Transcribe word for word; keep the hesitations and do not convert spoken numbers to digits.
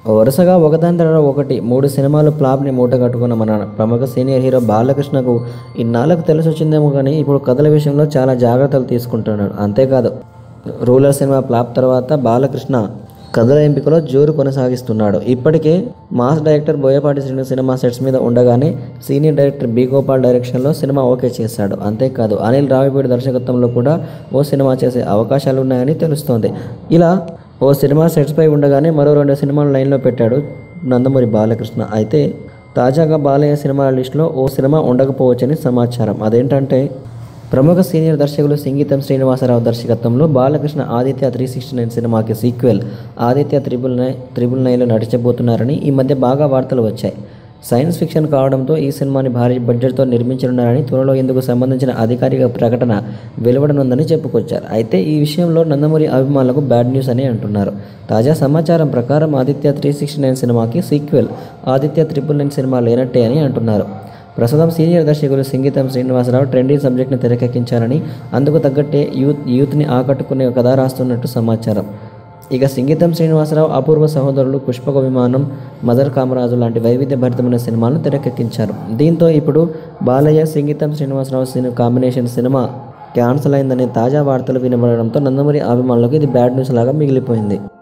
వరుసగా ఒకదాని తర్వాత ఒకటి మూడు సినిమాలు ఫ్లాప్ని మూటగట్టుకున్న మన ప్రముఖ సీనియర్ హీరో బాలకృష్ణకు ఇన్నాళ్ళకు తెలిసి వచ్చిందేమో కానీ ఇప్పుడు కథల విషయంలో చాలా జాగ్రత్తలు తీసుకుంటున్నాడు. అంతేకాదు రూలర్ సినిమా ఫ్లాప్ తర్వాత బాలకృష్ణ కథల ఎంపికలో జోరు కొనసాగిస్తున్నాడు. ఇప్పటికే mass director Boyapati Srinu cinema sets మీద ఉండగానే సీనియర్ డైరెక్టర్ బి గోపాల్ డైరెక్షన్లో సినిమా ఓకే చేశాడు. అంతేకాదు అనిల్ రావిపూడి దర్శకత్వంలో కూడా ఓ సినిమా చేసే అవకాశాలు ఉన్నాయని తెలుస్తోంది. ఇలా ఓ సినిమా సెట్స్పై ఉండగానే మరో రెండు సినిమాలు లైన్లో పెట్టాడు నందమూరి బాలకృష్ణ. అయితే తాజాగా బాలయ్య సినిమాల లిస్టులో ఓ సినిమా ఉండకపోవచ్చని సమాచారం. అదేంటంటే ప్రముఖ సీనియర్ దర్శకులు సింగీతం శ్రీనివాసరావు దర్శకత్వంలో Balakrishna Aditya three sixty nine సినిమాకి sequel Aditya triple nine triple నైన్లో నటించబోతున్నారని ఈ మధ్య బాగా వార్తలు వచ్చాయి. సైన్స్ ఫిక్షన్ కావడంతో ఈ సినిమాని భారీ బడ్జెట్తో నిర్మించనున్నారని త్వరలో ఇందుకు సంబంధించిన అధికారిక ప్రకటన వెలువడనుందని చెప్పుకొచ్చారు. అయితే ఈ విషయంలో నందమూరి అభిమానులకు బ్యాడ్ న్యూస్ అని అంటున్నారు. తాజా సమాచారం ప్రకారం ఆదిత్య త్రీ సిక్స్టీ నైన్ సినిమాకి sequel Aditya triple nine cinema లేనట్టే అని అంటున్నారు. ప్రస్తుతం సీనియర్ దర్శకులు సింగీతం శ్రీనివాసరావు ట్రెండీ సబ్జెక్ట్ని తెరకెక్కించారని అందుకు తగ్గట్టే యూత్ యూత్ని ఆకట్టుకునే కథ రాస్తున్నట్టు సమాచారం. ఇక సింగీతం శ్రీనివాసరావు అపూర్వ సహోదరులు, పుష్పక విమానం, మదర్ కామరాజు లాంటి వైవిధ్యభరితమైన సినిమాలను తెరకెక్కించారు. దీంతో ఇప్పుడు Balayya Singeetam Srinivasarao cinema combination cinema cancel అయిందనే తాజా వార్తలు వినబడడంతో నందమూరి అభిమానులకు ఇది బ్యాడ్ న్యూస్ లాగా మిగిలిపోయింది.